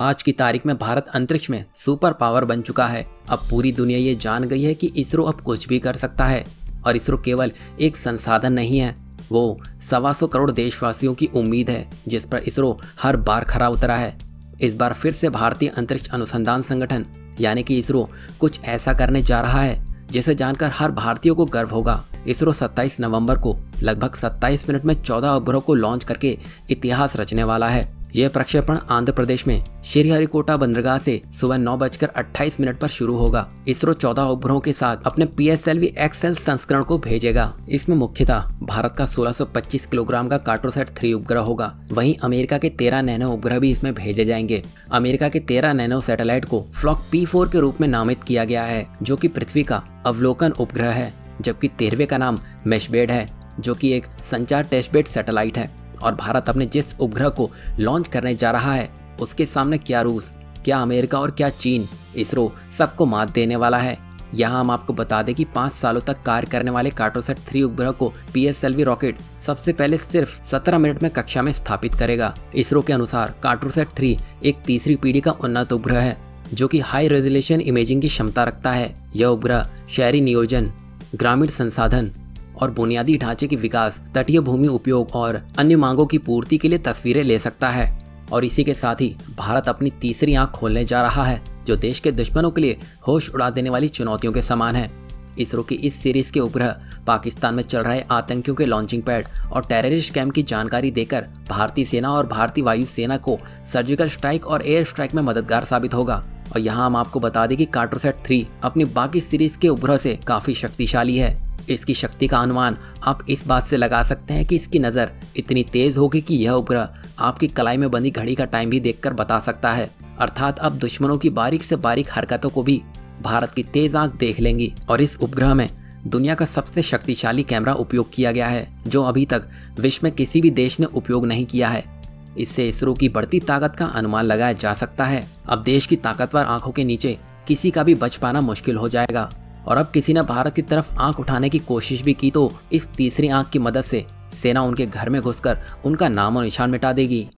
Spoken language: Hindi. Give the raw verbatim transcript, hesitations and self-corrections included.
आज की तारीख में भारत अंतरिक्ष में सुपर पावर बन चुका है। अब पूरी दुनिया ये जान गई है कि इसरो अब कुछ भी कर सकता है। और इसरो केवल एक संसाधन नहीं है, वो सवा सौ करोड़ देशवासियों की उम्मीद है जिस पर इसरो हर बार खरा उतरा है। इस बार फिर से भारतीय अंतरिक्ष अनुसंधान संगठन यानी कि इसरो कुछ ऐसा करने जा रहा है जिसे जानकर हर भारतीय को गर्व होगा। इसरो सत्ताईस नवंबर को लगभग सत्ताईस मिनट में चौदह उपग्रहों को लॉन्च करके इतिहास रचने वाला है। यह प्रक्षेपण आंध्र प्रदेश में श्रीहरिकोटा बंदरगाह से सुबह नौ बजकर अट्ठाईस मिनट पर शुरू होगा। इसरो चौदह उपग्रहों के साथ अपने P S L V XL संस्करण को भेजेगा। इसमें मुख्यतः भारत का सोलह सौ पच्चीस किलोग्राम का कार्टोसैट थ्री उपग्रह होगा। वहीं अमेरिका के तेरह नैनो उपग्रह भी इसमें भेजे जाएंगे। अमेरिका के तेरह नैनो सैटेलाइट को फ्लॉक पी फोर के रूप में नामित किया गया है, जो कि पृथ्वी का अवलोकन उपग्रह है, जबकि तेरहवें का नाम मेशबेड है, जो कि एक संचार टेस्टबेड सैटेलाइट है। और भारत अपने जिस उपग्रह को लॉन्च करने जा रहा है उसके सामने क्या रूस, क्या अमेरिका और क्या चीन, इसरो सबको मात देने वाला है। यहाँ हम आपको बता दें कि पाँच सालों तक कार्य करने वाले कार्टोसैट थ्री उपग्रह को P S L V rocket सबसे पहले सिर्फ सत्रह मिनट में कक्षा में स्थापित करेगा। इसरो के अनुसार कार्टोसैट थ्री एक तीसरी पीढ़ी का उन्नत उपग्रह है जो कि हाई रेजोल्यूशन इमेजिंग की क्षमता रखता है। यह उपग्रह शहरी नियोजन, ग्रामीण संसाधन और बुनियादी ढांचे के विकास, तटीय भूमि उपयोग और अन्य मांगों की पूर्ति के लिए तस्वीरें ले सकता है। और इसी के साथ ही भारत अपनी तीसरी आंख खोलने जा रहा है जो देश के दुश्मनों के लिए होश उड़ा देने वाली चुनौतियों के समान है। इसरो की इस सीरीज के उपग्रह पाकिस्तान में चल रहे आतंकियों के लॉन्चिंग पैड और टेररिस्ट कैंप की जानकारी देकर भारतीय सेना और भारतीय वायु सेना को सर्जिकल स्ट्राइक और एयर स्ट्राइक में मददगार साबित होगा। और यहाँ हम आपको बता दें कि कार्टोसैट थ्री अपनी बाकी सीरीज के उपग्रह से काफी शक्तिशाली है। इसकी शक्ति का अनुमान आप इस बात से लगा सकते हैं कि इसकी नज़र इतनी तेज होगी कि यह उपग्रह आपकी कलाई में बंधी घड़ी का टाइम भी देखकर बता सकता है। अर्थात अब दुश्मनों की बारीक से बारीक हरकतों को भी भारत की तेज आंख देख लेंगी। और इस उपग्रह में दुनिया का सबसे शक्तिशाली कैमरा उपयोग किया गया है जो अभी तक विश्व में किसी भी देश ने उपयोग नहीं किया है। इससे इसरो की बढ़ती ताकत का अनुमान लगाया जा सकता है। अब देश की ताकतवर आंखों के नीचे किसी का भी बच पाना मुश्किल हो जाएगा। और अब किसी ने भारत की तरफ आंख उठाने की कोशिश भी की तो इस तीसरी आंख की मदद से सेना उनके घर में घुसकर उनका नामो निशान मिटा देगी।